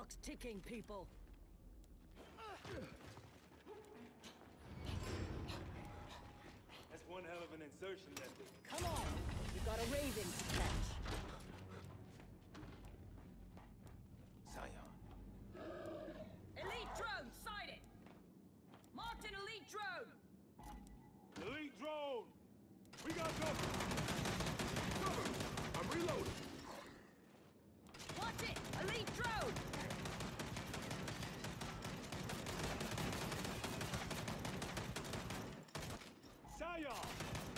clock's ticking, people. That's one hell of an insertion method. Come on! You got a Raven to catch. Zion. Elite drone sighted! Marked an elite drone! Elite drone! We got cover! Cover! I'm reloading! Watch it! Elite drone! Zion!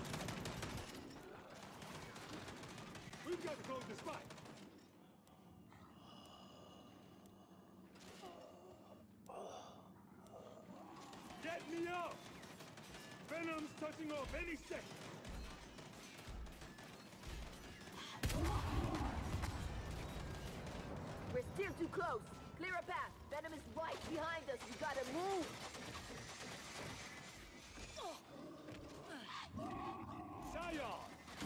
We've got to close this fight! Get me up! Venom's touching off any second! We're still too close. Clear a path. Venom is right behind us. We gotta move. Zion!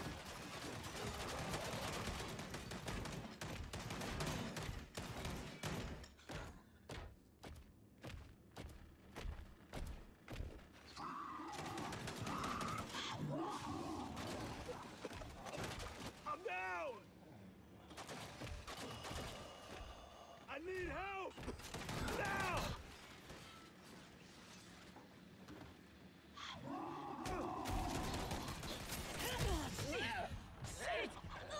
I'm down! I need help! Now! Shit!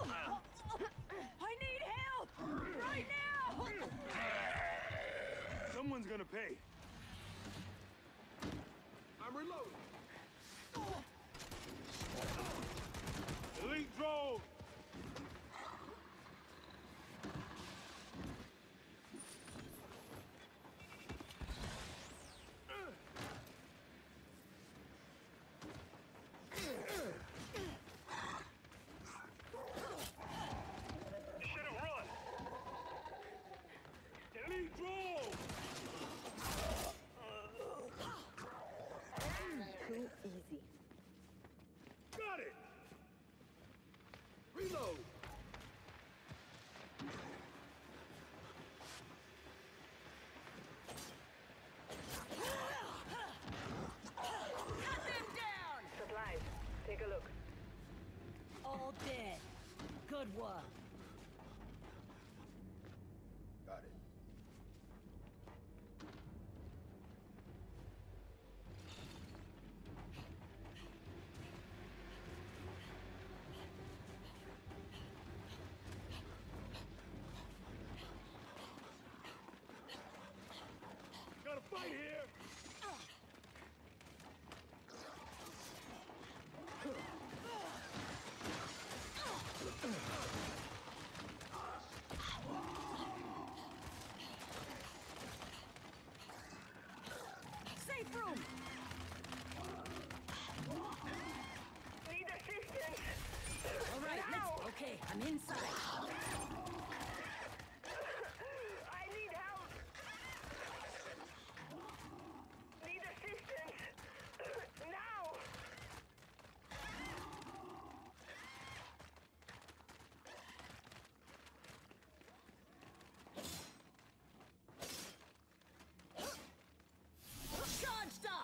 I need help! Right now! Someone's gonna pay. I'm reloading. Elite drone! Should've run! Elite drone! Too easy. Got it! Reload! Cut them down! Supplies. Take a look. All dead. Good work. Got it. Got a fight here! Safe room! Need assistance! All right, okay, I'm inside. I need help! Need assistance! Now! Charged up!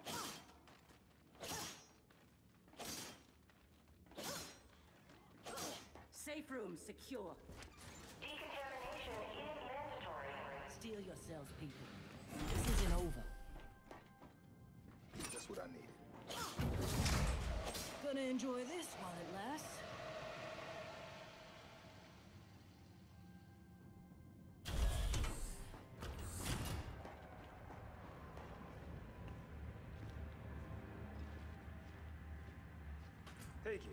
Safe room secure. Decontamination is mandatory. Steel yourselves, people. This isn't over. That's what I needed. Gonna enjoy this while it lasts. Take it.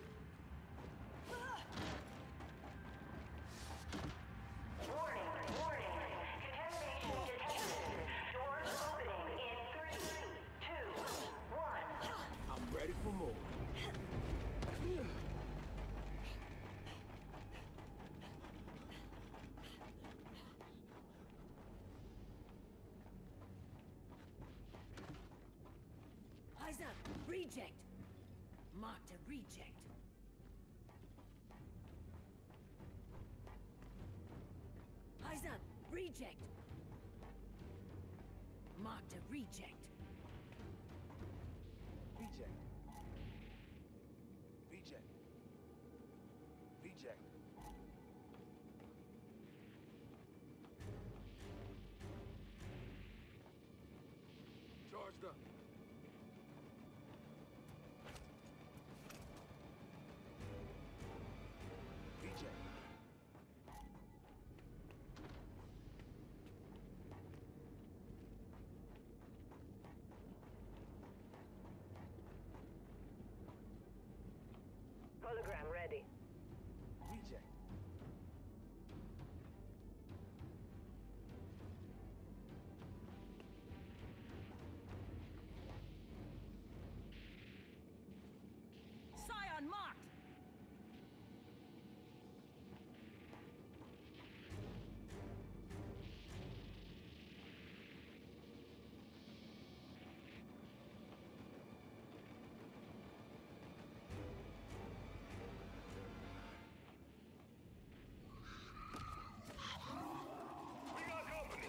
Warning, warning. Contamination detected. Doors opening in 3, 2, 1. I'm ready for more. Eyes up! Reject! Marked a reject. Eyes up! Reject! Reject! Marked a reject. Reject. Reject. Reject. Charged up. Reject. Hologram ready. Reject. Scion marked! We got company.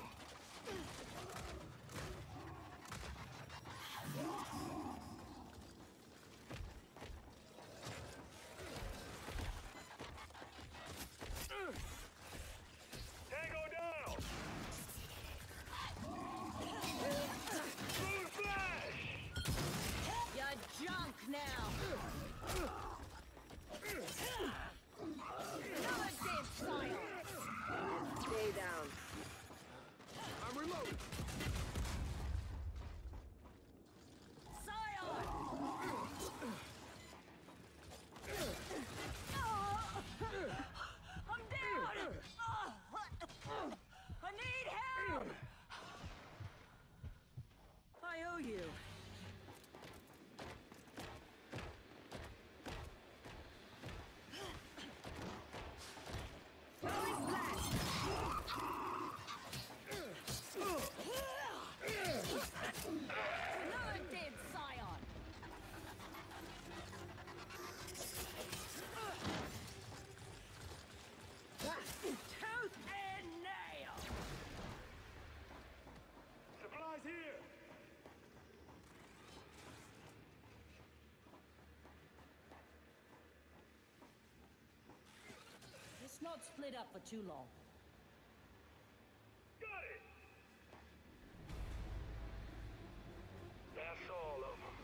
Tango down. Blue flash. You're junk now! Another dead Scion! Stay down. I'm reloading. Scion! I'm down! I need help! I owe you. Throwing flash. Another dead Scion! Tooth and nail! Supplies here. Let's not split up for too long. Got it. That's all of them.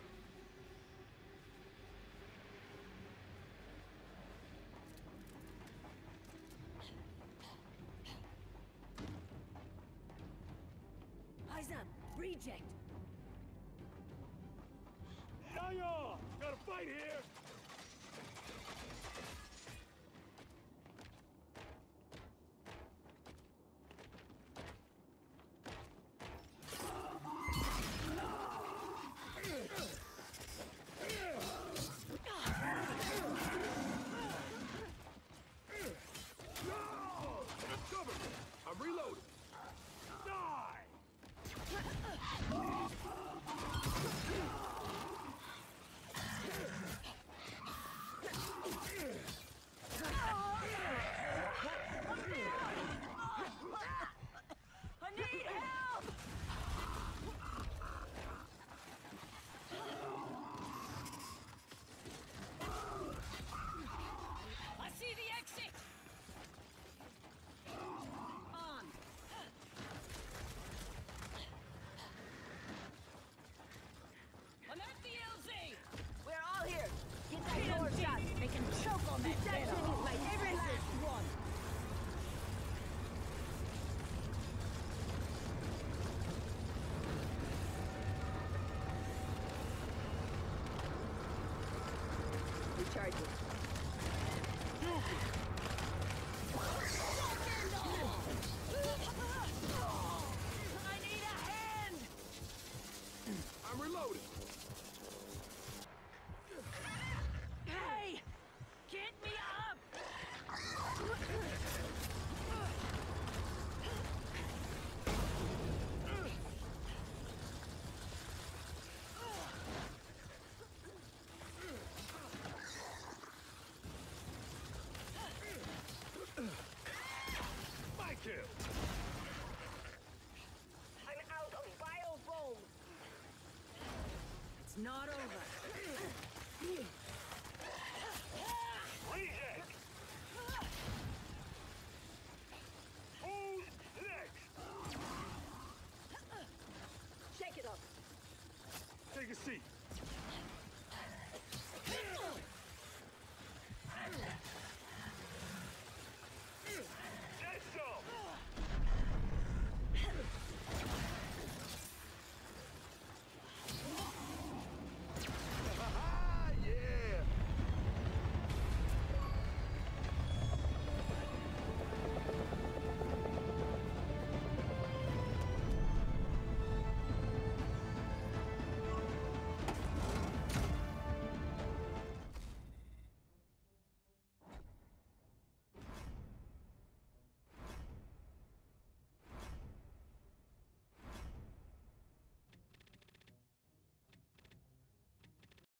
Eyes up! Reject! Zion! Got a fight here.